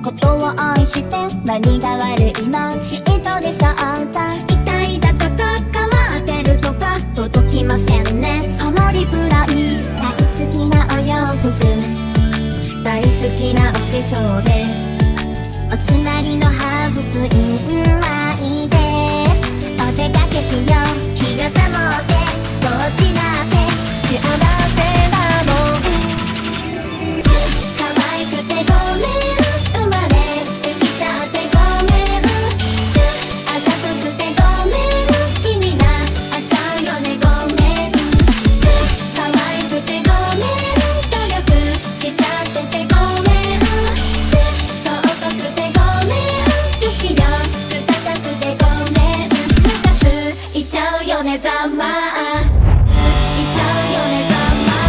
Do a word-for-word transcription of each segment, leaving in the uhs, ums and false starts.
ことを愛して何が悪いの嫉妬でしょうか。痛いだとか変わってるとか届きませんね、そのリプライ。大好きなお洋服、大好きなお化粧でお決まりのハーフツイン巻いてお出かけしよう。日がさもってこっちだって幸せだもん。可愛くてごめん、生まれてきちゃってごめん。あざとくてごめん、気になっちゃうよねごめん。可愛くてごめん、努力しちゃっててごめん。尊くてごめん、女子力高くてごめん。ムカついちゃうよねざまあ、いちゃうよねざまあ。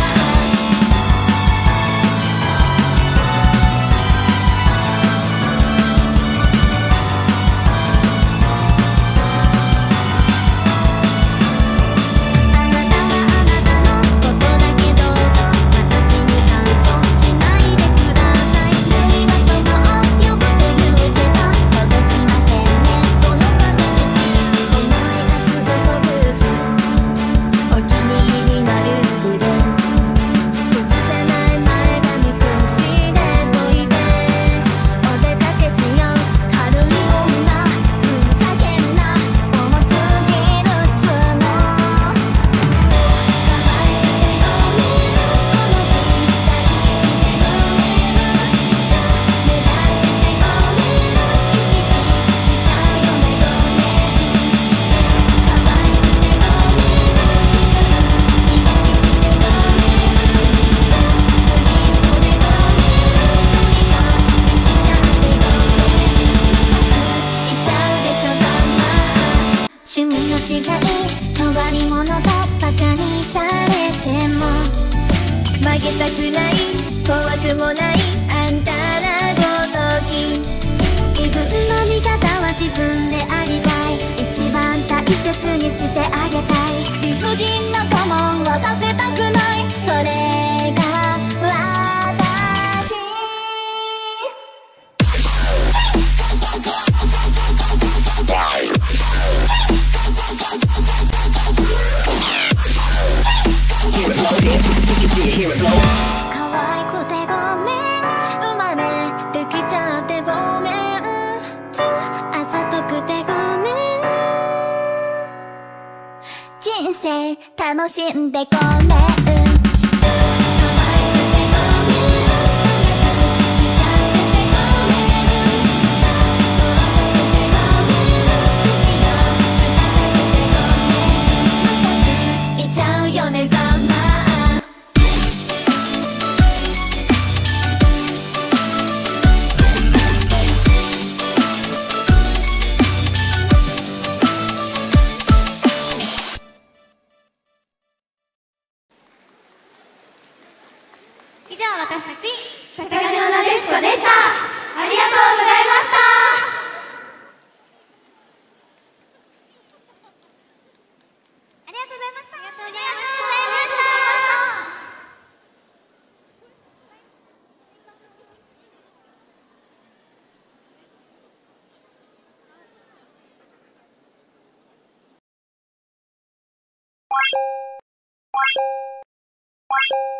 あなたはあなたのことだけどうぞ私に干渉しないでください。ありがとうよくて言うけど届きませんね、その鏡。思いが続くブーツ、お気に入りのループで崩せない前髪くしておいてお出かけしよう。軽い女、ふざけんな、重すぎるっつーの。可愛くてごめん、この時代でごめん。目立っててごめん、意識しちゃうよねごめん。可愛くてごめん、自分意識してごめん。ちょっと一歩でごめん、とにかくしちゃってごめん。ムカついちゃうでしょざまあ。趣味の違い、変わり者とバカにされても負けたくない、怖くもないあんたらごとき。自分の味方は自分でありたい、一番大切にしてあげたい。理不尽な我慢はさせたくない、それが私。可愛くてごめん、生まれてきちゃってごめん。あざとくてごめん、人生楽しんでごめん。可愛くてごめん、努力しちゃっててごめん。尊くてごめん、女子力高くてごめん。ムカついちゃうよねざまあ。以上、私たち高根のなでしこでした。ありがとうございました。ありがとうございました。ありがとうございました。What?